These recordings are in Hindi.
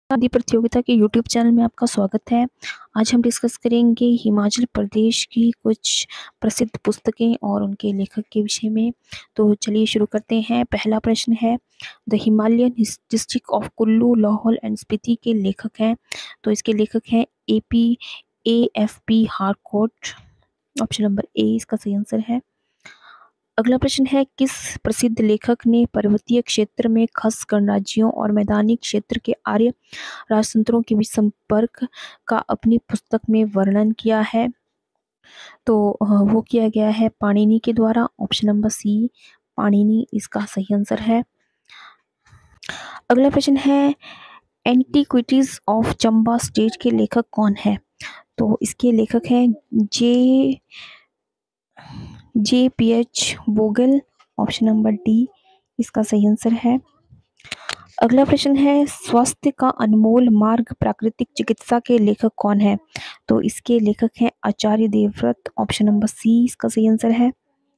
आदि प्रतियोगिता के यूट्यूब चैनल में आपका स्वागत है। आज हम डिस्कस करेंगे हिमाचल प्रदेश की कुछ प्रसिद्ध पुस्तकें और उनके लेखक के विषय में। तो चलिए शुरू करते हैं। पहला प्रश्न है, the Himalayan district of Kullu, Lahaul and Spiti के लेखक हैं। तो इसके लेखक हैं AFP Harcourt. Option number A इसका सही आंसर है। अगला प्रश्न है, किस प्रसिद्ध लेखक ने पर्वतीय क्षेत्र में खस गणराज्यों और मैदानी क्षेत्र के आर्य राजतंत्रों के बीच संपर्क का अपनी पुस्तक में वर्णन किया है? तो वो किया गया है पाणिनि के द्वारा। ऑप्शन नंबर सी पाणिनि इसका सही आंसर है। अगला प्रश्न है, एंटीक्विटीज ऑफ चंबा स्टेट के लेखक कौन है? तो इसके लेखक हैं JPH Bogle. Option number D इसका सही आंसर है। अगला प्रश्न है, स्वास्थ्य का अनमोल मार्ग प्राकृतिक चिकित्सा के लेखक कौन है? तो इसके लेखक हैं Acharya Devvrat. Option number C इसका सही आंसर है।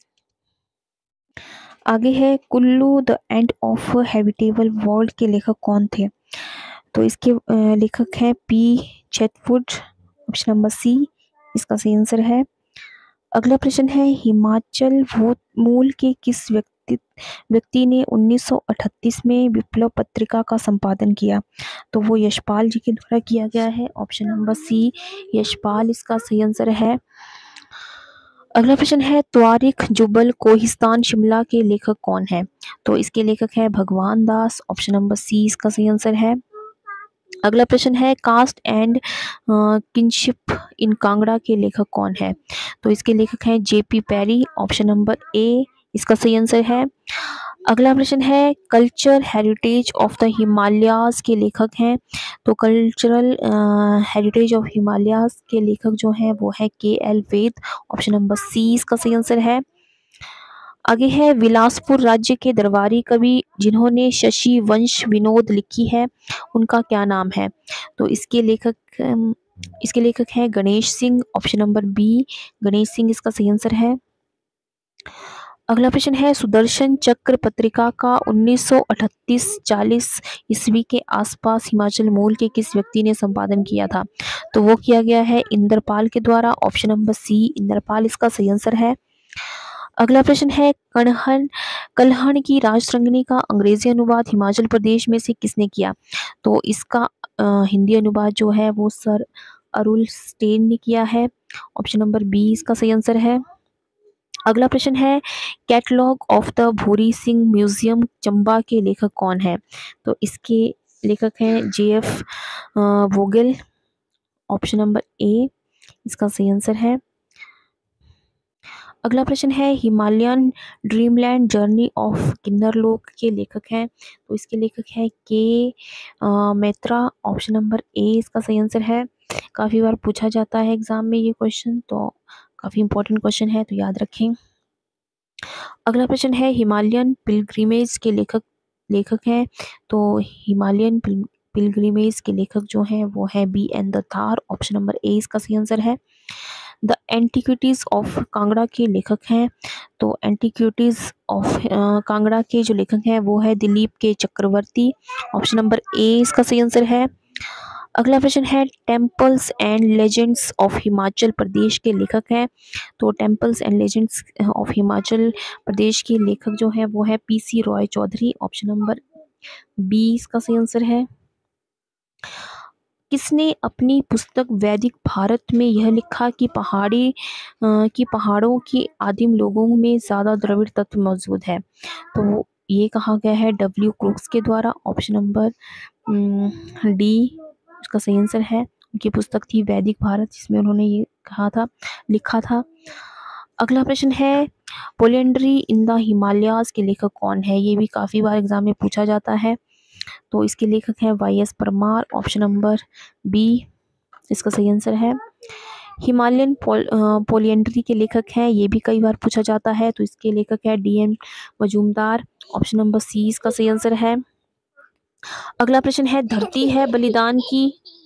आगे है, Kullu the end of habitable world के लेखक कौन थे? तो इसके लेखक हैं P Chetwode. Option number C इसका सही आंसर है। अगला प्रश्न है, हिमाचल मूल के किस व्यक्ति ने 1938 में विप्लव पत्रिका का संपादन किया? तो वो यशपाल जी के द्वारा किया गया है। ऑप्शन नंबर सी यशपाल इसका सही आंसर है। अगला प्रश्न है, त्वारिख जुबल कोहिस्तान शिमला के लेखक कौन है? तो इसके लेखक है भगवान दास। ऑप्शन नंबर सी इसका सही आंसर है। अगला प्रश्न है, caste and kinship in Kangra के लेखक कौन है? तो इसके लेखक हैं JP Parry. Option number A इसका सही आंसर है। अगला प्रश्न है, culture heritage of the Himalayas के लेखक हैं। तो कल्चरल हेरिटेज ऑफ हिमालयाज के लेखक जो हैं वो है KL Ved. Option number C इसका सही आंसर है। आगे है, विलासपुर राज्य के दरबारी कवि जिन्होंने शशि वंश विनोद लिखी है, उनका क्या नाम है? तो इसके लेखक हैं Ganesh Singh. Option number B Ganesh Singh इसका सही आंसर है। अगला प्रश्न है, सुदर्शन चक्र पत्रिका का 1938-40 ईस्वी के आसपास हिमाचल मूल के किस व्यक्ति ने संपादन किया था? तो वो किया गया है इंद्रपाल के द्वारा। ऑप्शन नंबर सी इंद्रपाल इसका सही आंसर है। अगला प्रश्न है, कल्हण की राजरंगिनी का अंग्रेजी अनुवाद हिमाचल प्रदेश में से किसने किया? तो इसका हिंदी अनुवाद जो है वो सर अरुल स्टेन ने किया है। ऑप्शन नंबर बी इसका सही आंसर है। अगला प्रश्न है, catalogue of the Bhuri Singh museum Chamba के लेखक कौन है? तो इसके लेखक हैं JF Vogel. Option number A इसका सही आंसर है। अगला प्रश्न है, Himalayan dreamland journey of Kinnarlok के लेखक हैं। तो इसके लेखक हैं K Maitra. Option number A इसका सही आंसर है। काफ़ी बार पूछा जाता है एग्जाम में ये क्वेश्चन, तो काफ़ी इंपॉर्टेंट क्वेश्चन है, तो याद रखें। अगला प्रश्न है, हिमालयन पिलग्रिमेज के लेखक हैं। तो हिमालयन पिलग्रिमेज के लेखक जो हैं वो है BN Dattar. Option number A इसका सही आंसर है। द एंटीक्विटीज ऑफ कांगड़ा के लेखक हैं। तो एंटीक्विटीज ऑफ कांगड़ा के जो लेखक हैं वो है दिलीप के चक्रवर्ती। ऑप्शन नंबर ए इसका सही आंसर है। अगला प्रश्न है, temples and legends of Himachal Pradesh के लेखक हैं। तो temples and legends of Himachal Pradesh के लेखक जो हैं वो है PC Roy Chaudhary. Option number B इसका सही आंसर है। किसने अपनी पुस्तक वैदिक भारत में यह लिखा कि पहाड़ों की आदिम लोगों में ज़्यादा द्रविड़ तत्व मौजूद है? तो ये कहा गया है W क्रूक्स के द्वारा। ऑप्शन नंबर डी उसका सही आंसर है। उनकी पुस्तक थी वैदिक भारत, जिसमें उन्होंने ये लिखा था। अगला प्रश्न है, पोलेंड्री इन द हिमालयाज के लेखक कौन है? ये भी काफ़ी बार एग्जाम में पूछा जाता है। तो इसके लेखक हैं YS Parmar. Option number B इसका सही आंसर है। हिमालयन पोलिएंड्री के लेखक हैं, ये भी कई बार पूछा जाता है। तो इसके लेखक है DM Majumdar. Option number C इसका सही आंसर है। अगला प्रश्न है, धरती है बलिदान की।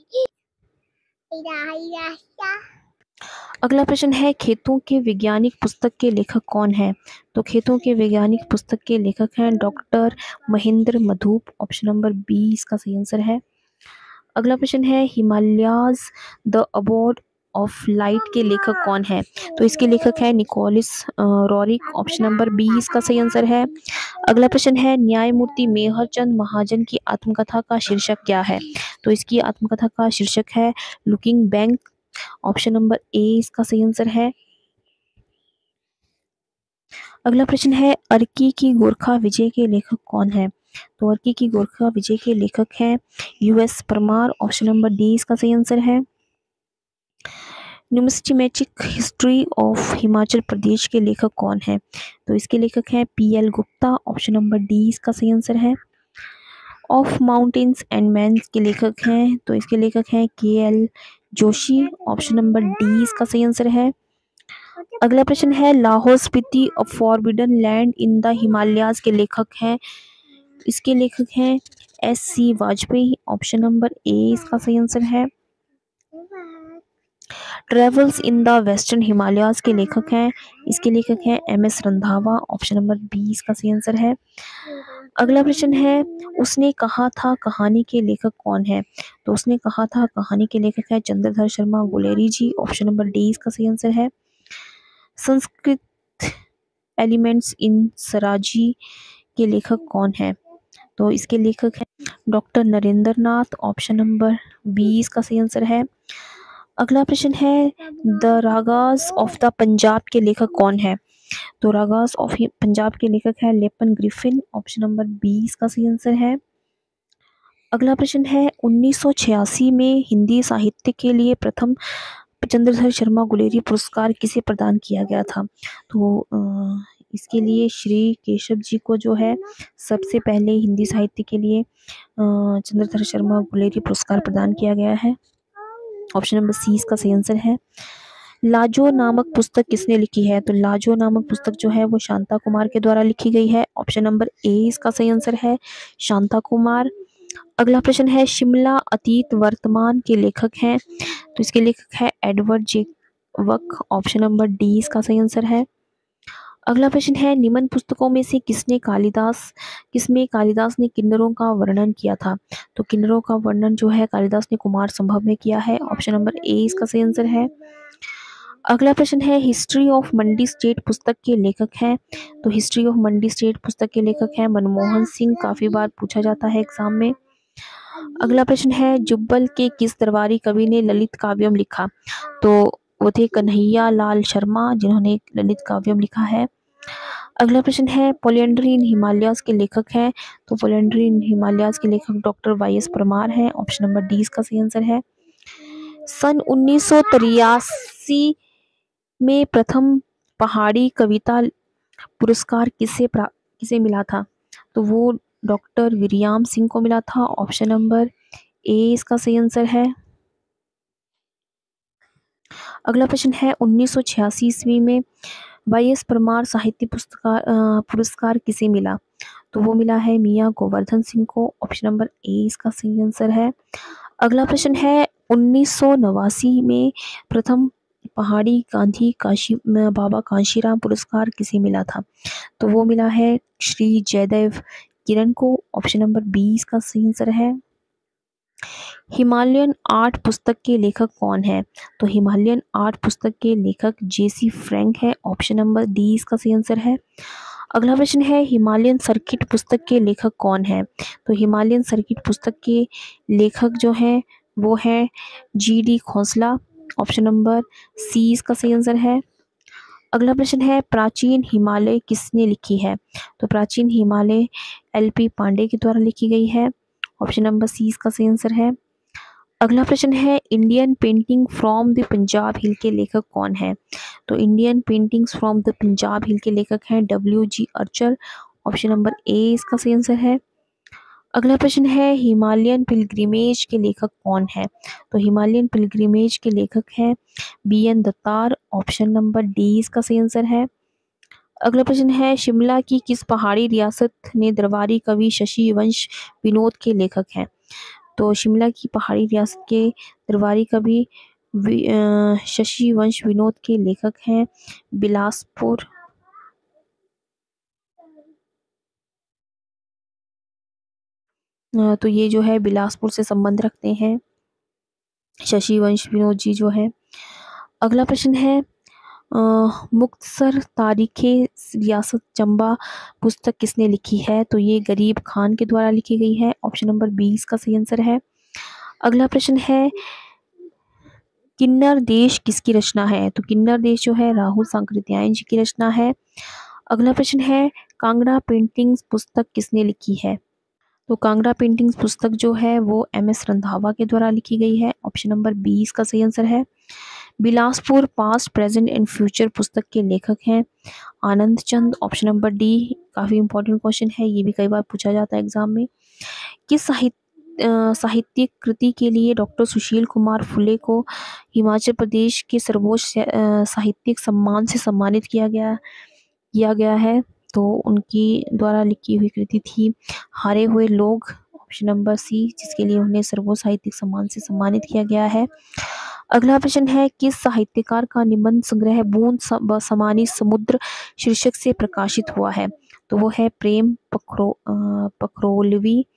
अगला प्रश्न है, खेतों के वैज्ञानिक पुस्तक के लेखक कौन है? तो खेतों के वैज्ञानिक पुस्तक के लेखक हैं doctor Mahendra Madhup. Option number B इसका सही आंसर है। अगला प्रश्न है Himalayas the abode of light के लेखक कौन है? तो इसके लेखक है Nicholas Roerich. Option number B इसका सही आंसर है। अगला प्रश्न है न्यायमूर्ति मेहरचंद महाजन की आत्मकथा का शीर्षक क्या है? तो इसकी आत्मकथा का शीर्षक है looking back. Option number A इसका सही आंसर है। अगला प्रश्न है अर्की की गोरखा विजय के लेखक कौन है? तो अर्की की गोरखा विजय के लेखक हैं US Parmar. Option number D इसका सही आंसर है। Numismatic history of Himachal Pradesh के लेखक कौन है? तो इसके लेखक हैं PL Gupta. Option number D इसका सही आंसर है। ऑफ माउंटेन्स एंड मैंस के लेखक हैं, तो इसके लेखक हैं KL Joshi. Option number D इसका सही आंसर है। अगला प्रश्न है Lahaul Spiti a forbidden land in the Himalayas के लेखक हैं, इसके लेखक हैं SC. Vajpayee. Option number A इसका सही आंसर है। Travels in the western Himalayas के लेखक हैं, इसके लेखक हैं MS. Randhawa. Option number B इसका सही आंसर है। अगला प्रश्न है उसने कहा था कहानी के लेखक कौन है? तो उसने कहा था कहानी के लेखक है Chandradhar Sharma Guleri ji. Option number D इसका सही आंसर है। संस्कृत एलिमेंट्स इन सराजी के लेखक कौन है? तो इसके लेखक हैं doctor Narendra Nath. Option number B इसका सही आंसर है। अगला प्रश्न है the ragas of the Punjab के लेखक कौन है? तो रागास ऑफ पंजाब के लेखक है Lepel Griffin. Option number B इसका सही आंसर है। अगला प्रश्न है 1986 में हिंदी साहित्य के लिए प्रथम चंद्रधर शर्मा गुलेरी पुरस्कार किसे प्रदान किया गया था? तो इसके लिए श्री केशव जी को जो है सबसे पहले हिंदी साहित्य के लिए चंद्रधर शर्मा गुलेरी पुरस्कार प्रदान किया गया है। ऑप्शन नंबर सी इसका सही आंसर है। लाजो नामक पुस्तक किसने लिखी है? तो लाजो नामक पुस्तक जो है वो शांता कुमार के द्वारा लिखी गई है। ऑप्शन नंबर ए इसका सही आंसर है शांता कुमार। अगला प्रश्न है शिमला अतीत वर्तमान के लेखक हैं, तो इसके लेखक है एडवर्ड जे वक। ऑप्शन नंबर डी इसका सही आंसर है। अगला प्रश्न है निम्न पुस्तकों में से किसमें कालिदास ने किन्नरों का वर्णन किया था? तो किन्नरों का वर्णन जो है कालिदास ने कुमार संभव में किया है। ऑप्शन नंबर ए इसका सही आंसर है। अगला प्रश्न है हिस्ट्री ऑफ मंडी स्टेट पुस्तक के लेखक हैं, तो हिस्ट्री ऑफ मंडी स्टेट पुस्तक के लेखक हैं मनमोहन सिंह। काफी बार पूछा जाता है एग्जाम में। अगला प्रश्न है जुब्बल के किस दरबारी कवि ने ललित काव्यम लिखा? तो वो थे कन्हैया लाल शर्मा जिन्होंने ललित काव्यम लिखा है। अगला प्रश्न है पोलियंड्री इन हिमालयाज के लेखक हैं, तो पोलियंड्री इन हिमालयाज के लेखक डॉक्टर वाई.एस. परमार हैं। ऑप्शन नंबर डी इसका सही आंसर है। सन 1983 में प्रथम पहाड़ी कविता पुरस्कार किसे मिला था? तो वो डॉक्टर विरियाम सिंह को मिला था। ऑप्शन नंबर ए इसका सही आंसर है। अगला प्रश्न है 1986 ईस्वी में वाई.एस. परमार साहित्य पुरस्कार किसे मिला? तो वो मिला है मियां गोवर्धन सिंह को। ऑप्शन नंबर ए इसका सही आंसर है। अगला प्रश्न है 1989 में प्रथम पहाड़ी गांधी बाबा कांशीराम पुरस्कार किसे मिला था? तो वो मिला है श्री जयदेव किरण को। ऑप्शन नंबर बी इसका सही आंसर है। हिमालयन आर्ट पुस्तक के लेखक कौन है? तो हिमालयन आर्ट पुस्तक के लेखक जेसी फ्रैंक है। ऑप्शन नंबर डी इसका सही आंसर है। अगला प्रश्न है हिमालयन सर्किट पुस्तक के लेखक कौन है? तो हिमालयन सर्किट पुस्तक के लेखक जो हैं वो हैं GD. Khosla. Option number C इसका सही आंसर है। अगला प्रश्न है प्राचीन हिमालय किसने लिखी है? तो प्राचीन हिमालय एल.पी. पांडे के द्वारा लिखी गई है। ऑप्शन नंबर सी इसका सही आंसर है। अगला प्रश्न है Indian painting from the Punjab hill के लेखक कौन है? तो Indian paintings from the Punjab hill के लेखक हैं WG. Archer. Option number A इसका सही आंसर है। अगला प्रश्न है हिमालयन पिलग्रिमेज के लेखक कौन है? तो हिमालयन पिलग्रिमेज के लेखक हैं BN. Dattar. Option number D इसका सही आंसर है। अगला प्रश्न है शिमला की किस पहाड़ी रियासत ने दरबारी कवि शशि वंश विनोद के लेखक हैं? तो शिमला की पहाड़ी रियासत के दरबारी कवि शशि वंश विनोद के लेखक हैं बिलासपुर। तो ये जो है बिलासपुर से संबंध रखते हैं, शशि वंश विनोद जी जो है। अगला प्रश्न है मुक्तसर तारीखे रियासत चंबा पुस्तक किसने लिखी है? तो ये गरीब खान के द्वारा लिखी गई है। ऑप्शन नंबर 20 का सही आंसर है। अगला प्रश्न है किन्नर देश किसकी रचना है? तो किन्नर देश जो है राहुल सांकृत्यायन जी की रचना है। अगला प्रश्न है कांगड़ा पेंटिंग्स पुस्तक किसने लिखी है? तो कांगड़ा पेंटिंग्स पुस्तक जो है वो एम.एस. रंधावा के द्वारा लिखी गई है। ऑप्शन नंबर 20 का सही आंसर है। Bilaspur past present and future पुस्तक के लेखक हैं Anand Chand. Option number D काफ़ी इंपॉर्टेंट क्वेश्चन है, ये भी कई बार पूछा जाता है एग्जाम में। किस साहित्यिक कृति के लिए डॉक्टर सुशील कुमार फुले को हिमाचल प्रदेश के सर्वोच्च साहित्यिक सम्मान से सम्मानित किया गया है? तो उनकी द्वारा लिखी हुई कृति थी हारे हुए लोग। ऑप्शन नंबर सी, जिसके लिए उन्हें सर्वोच्च साहित्यिक सम्मान से सम्मानित किया गया है। अगला प्रश्न है किस साहित्यकार का निबंध संग्रह बूंद समानी समुद्र शीर्षक से प्रकाशित हुआ है? तो वो है प्रेम पखरोलवी,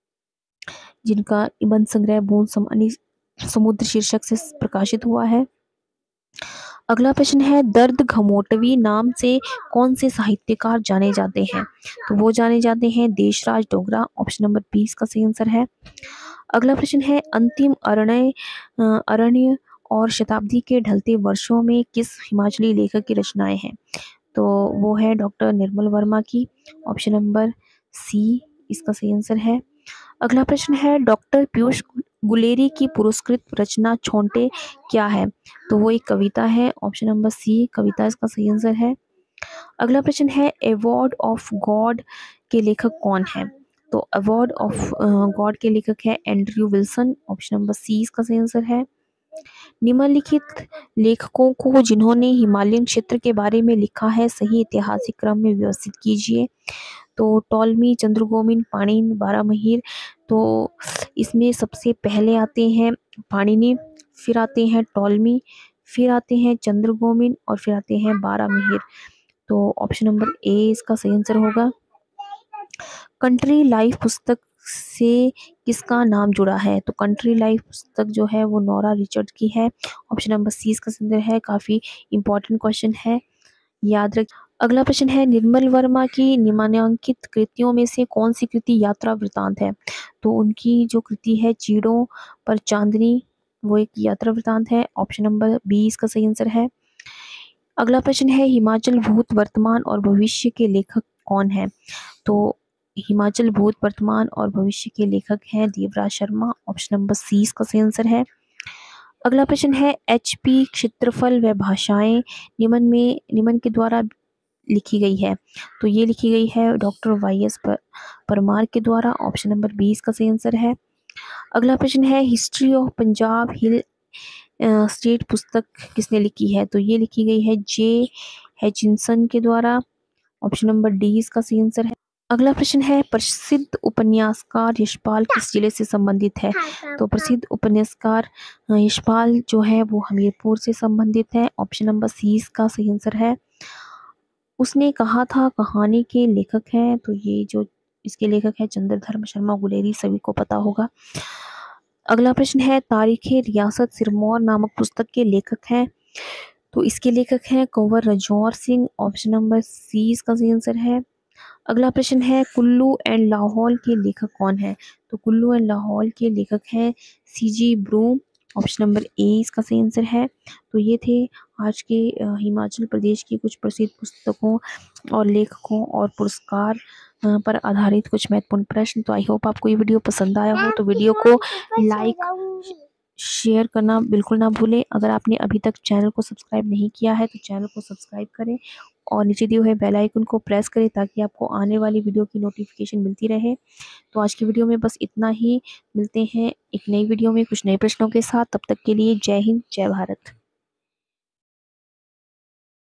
जिनका निबंध संग्रह बूंद समानी समुद्र शीर्षक से प्रकाशित हुआ है। अगला प्रश्न है दर्द घमोटवी नाम से कौन से साहित्यकार जाने जाते हैं? तो वो जाने जाते हैं देशराज डोगरा। ऑप्शन नंबर 20 का सही आंसर है। अगला प्रश्न है अंतिम अरण्य और शताब्दी के ढलते वर्षों में किस हिमाचली लेखक की रचनाएं हैं? तो वो है डॉक्टर निर्मल वर्मा की। ऑप्शन नंबर सी इसका सही आंसर है। अगला प्रश्न है डॉक्टर पीयूष गुलेरी की पुरस्कृत रचना छोंटे क्या है? तो वो एक कविता है। ऑप्शन नंबर सी कविता इसका सही आंसर है। अगला प्रश्न है अवार्ड ऑफ गॉड के लेखक कौन है? तो अवार्ड ऑफ गॉड के लेखक है Andrew Wilson. Option number C इसका सही आंसर है। निम्नलिखित लेखकों को जिन्होंने हिमालयन क्षेत्र के बारे में लिखा है सही ऐतिहासिक क्रम में व्यवस्थित कीजिए। तो टॉलमी, चंद्रगोमिन, पाणिनि, बारामहीर। तो इसमें सबसे पहले आते हैं पाणिनि, फिर आते हैं टॉलमी, फिर आते हैं चंद्रगोमिन और फिर आते हैं बारामहीर। तो ऑप्शन नंबर ए इसका सही आंसर होगा। कंट्री लाइफ पुस्तक से किसका नाम जुड़ा है? तो कंट्री लाइफ पुस्तक जो है वो नोरा रिचर्ड की है। ऑप्शन नंबर सी इसका सही आंसर है। काफ़ी इंपॉर्टेंट क्वेश्चन है, याद रख। अगला प्रश्न है निर्मल वर्मा की निम्नलिखित कृतियों में से कौन सी कृति यात्रा वृतांत है? तो उनकी जो कृति है चीड़ों पर चांदनी, वो एक यात्रा वृतांत है। ऑप्शन नंबर 20 का सही आंसर है। अगला प्रश्न है हिमाचल भूत वर्तमान और भविष्य के लेखक कौन है? तो हिमाचल भूत वर्तमान और भविष्य के लेखक हैं Devraj Sharma. Option number C इसका सही आंसर है। अगला प्रश्न है HP क्षेत्रफल व भाषाएं निम्न के द्वारा लिखी गई है? तो ये लिखी गई है डॉक्टर YS परमार के द्वारा। ऑप्शन नंबर 20 का सही आंसर है। अगला प्रश्न है history of Punjab hill state पुस्तक किसने लिखी है? तो ये लिखी गई है J. हैचिनसन के द्वारा। ऑप्शन नंबर डी इसका सही आंसर है। अगला प्रश्न है प्रसिद्ध उपन्यासकार यशपाल किस जिले से संबंधित है? तो प्रसिद्ध उपन्यासकार यशपाल जो है वो हमीरपुर से संबंधित है। ऑप्शन नंबर सी इसका सही आंसर है। उसने कहा था कहानी के लेखक हैं, तो ये जो इसके लेखक है चंद्रधर्म शर्मा गुलेरी, सभी को पता होगा। अगला प्रश्न है तारीखे रियासत सिरमौर नामक पुस्तक के लेखक हैं? तो इसके लेखक हैं Kanwar Rajaur Singh. Option number C इसका सही आंसर है। अगला प्रश्न है कुल्लू एंड लाहौल के लेखक कौन है? तो कुल्लू एंड लाहौल के लेखक हैं CG Broom. Option number A इसका सही आंसर है। तो ये थे आज के हिमाचल प्रदेश की कुछ प्रसिद्ध पुस्तकों और लेखकों और पुरस्कार पर आधारित कुछ महत्वपूर्ण प्रश्न। तो आई होप आपको ये वीडियो पसंद आया हो, तो वीडियो को लाइक शेयर करना बिल्कुल ना भूलें। अगर आपने अभी तक चैनल को सब्सक्राइब नहीं किया है तो चैनल को सब्सक्राइब करें और नीचे दिए हुए बेल आइकन को प्रेस करें ताकि आपको आने वाली वीडियो की नोटिफिकेशन मिलती रहे। तो आज की वीडियो में बस इतना ही। मिलते हैं एक नई वीडियो में कुछ नए प्रश्नों के साथ। तब तक के लिए जय हिंद, जय भारत।